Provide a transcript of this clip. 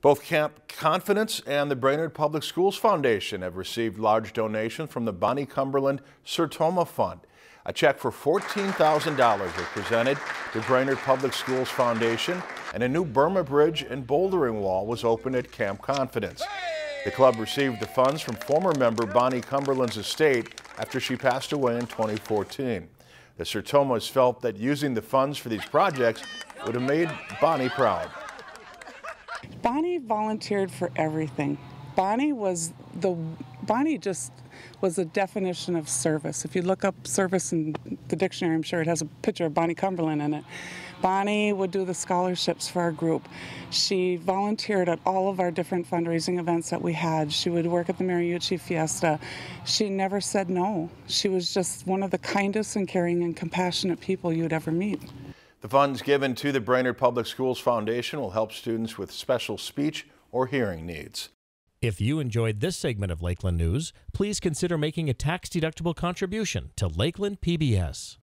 Both Camp Confidence and the Brainerd Public Schools Foundation have received large donations from the Bonnie Cumberland Sertoma Fund. A check for $14,000 was presented to Brainerd Public Schools Foundation, and a new Burma bridge and bouldering wall was opened at Camp Confidence. The club received the funds from former member Bonnie Cumberland's estate after she passed away in 2014. The Sertomas felt that using the funds for these projects would have made Bonnie proud. Bonnie volunteered for everything. Bonnie just was the definition of service. If you look up service in the dictionary, I'm sure it has a picture of Bonnie Cumberland in it. Bonnie would do the scholarships for our group. She volunteered at all of our different fundraising events that we had. She would work at the Mariucci Fiesta. She never said no. She was just one of the kindest and caring and compassionate people you'd ever meet. The funds given to the Brainerd Public Schools Foundation will help students with special speech or hearing needs. If you enjoyed this segment of Lakeland News, please consider making a tax-deductible contribution to Lakeland PBS.